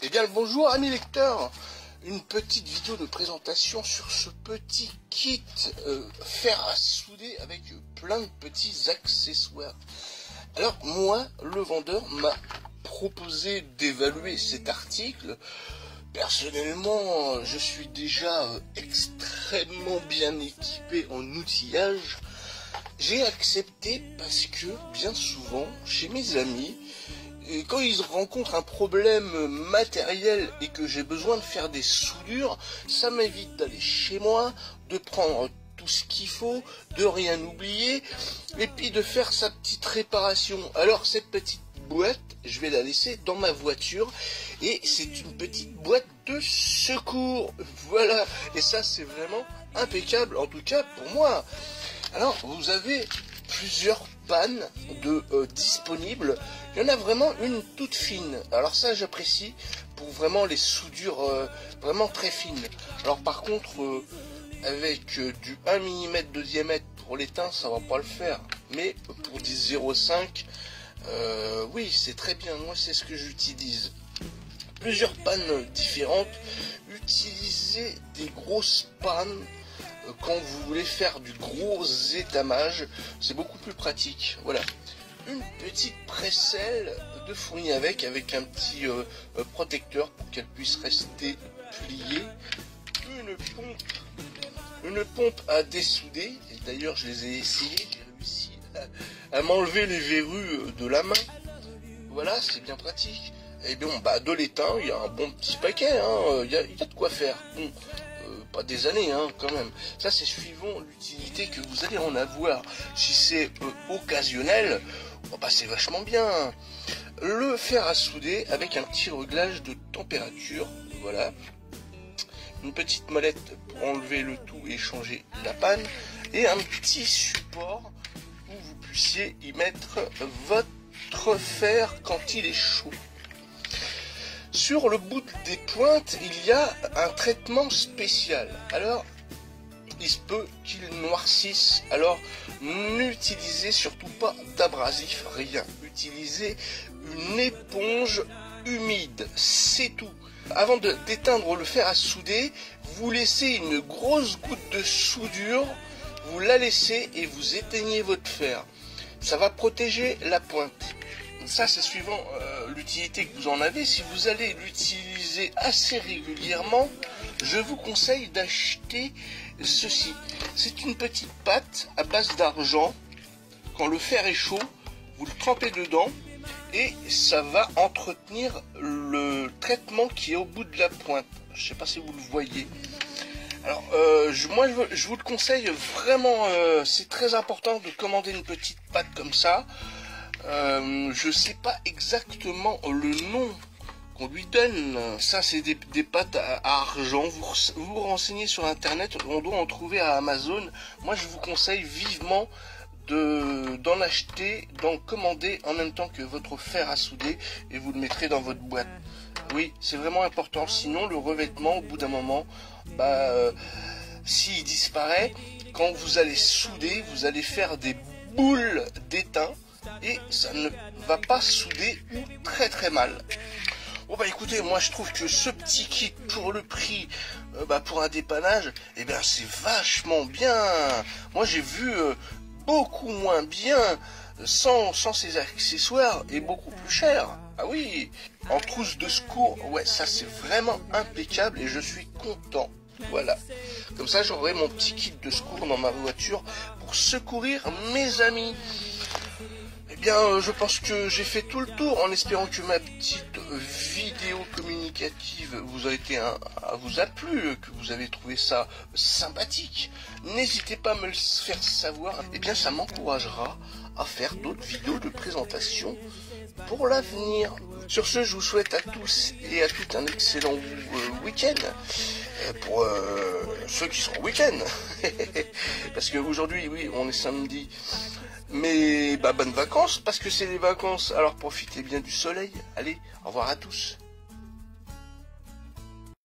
Eh bien le bonjour amis lecteurs, une petite vidéo de présentation sur ce petit kit fer à souder avec plein de petits accessoires. Alors moi, le vendeur m'a proposé d'évaluer cet article. Personnellement, je suis déjà extrêmement bien équipé en outillage. J'ai accepté parce que bien souvent, chez mes amis, quand ils rencontrent un problème matériel et que j'ai besoin de faire des soudures, ça m'évite d'aller chez moi, de prendre tout ce qu'il faut, de rien oublier, et puis de faire sa petite réparation. Alors cette petite boîte, je vais la laisser dans ma voiture, et c'est une petite boîte de secours. Voilà, et ça c'est vraiment impeccable, en tout cas pour moi. Alors vous avez plusieurs pannes disponibles. Il y en a vraiment une toute fine. Alors ça j'apprécie pour vraiment les soudures vraiment très fines. Alors par contre avec du 1 mm de diamètre pour l'étain ça va pas le faire. Mais pour du 0,5 oui c'est très bien. Moi c'est ce que j'utilise. Plusieurs pannes différentes. Utilisez des grosses pannes quand vous voulez faire du gros étamage, c'est beaucoup plus pratique. Voilà, une petite précelle de fournie avec un petit protecteur pour qu'elle puisse rester pliée. Une pompe à dessouder. Et d'ailleurs, je les ai essayées, j'ai réussi à m'enlever les verrues de la main. Voilà, c'est bien pratique. Et bien, bah, de l'étain, il y a un bon petit paquet. Hein. Il y a de quoi faire. Bon, pas des années hein, quand même. Ça c'est suivant l'utilité que vous allez en avoir. Si c'est occasionnel, oh, bah, c'est vachement bien. Le fer à souder avec un petit réglage de température. Voilà. Une petite molette pour enlever le tout et changer la panne. Et un petit support où vous puissiez y mettre votre fer quand il est chaud. Sur le bout des pointes, il y a un traitement spécial. Alors, il se peut qu'il noircisse. Alors, n'utilisez surtout pas d'abrasif, rien. Utilisez une éponge humide, c'est tout. Avant d'éteindre le fer à souder, vous laissez une grosse goutte de soudure, vous la laissez et vous éteignez votre fer. Ça va protéger la pointe. Ça c'est suivant l'utilité que vous en avez. Si vous allez l'utiliser assez régulièrement, je vous conseille d'acheter ceci. C'est une petite pâte à base d'argent. Quand le fer est chaud, vous le trempez dedans et ça va entretenir le traitement qui est au bout de la pointe. Je ne sais pas si vous le voyez. Alors moi je vous le conseille vraiment, c'est très important de commander une petite pâte comme ça. Je sais pas exactement le nom qu'on lui donne. Ça c'est des pâtes à argent. Vous vous renseignez sur internet, on doit en trouver à Amazon. Moi je vous conseille vivement d'en acheter, d'en commander en même temps que votre fer à souder et vous le mettrez dans votre boîte. Oui, c'est vraiment important, sinon le revêtement au bout d'un moment, s'il disparaît, quand vous allez souder, vous allez faire des boules d'étain et ça ne va pas souder ou très très mal. Bon bah écoutez, moi je trouve que ce petit kit pour le prix, pour un dépannage, eh bien c'est vachement bien. Moi j'ai vu beaucoup moins bien sans ces accessoires et beaucoup plus cher. Ah oui, en trousse de secours, ouais ça c'est vraiment impeccable et je suis content. Voilà, comme ça j'aurai mon petit kit de secours dans ma voiture pour secourir mes amis. Eh bien, je pense que j'ai fait tout le tour en espérant que ma petite vidéo communicative vous a plu, que vous avez trouvé ça sympathique. N'hésitez pas à me le faire savoir. Eh bien, ça m'encouragera à faire d'autres vidéos de présentation pour l'avenir. Sur ce, je vous souhaite à tous et à toutes un excellent week-end. Pour ceux qui sont au week-end. Parce qu'aujourd'hui, oui, on est samedi. Mais bonnes vacances, parce que c'est les vacances, alors profitez bien du soleil. Allez, au revoir à tous.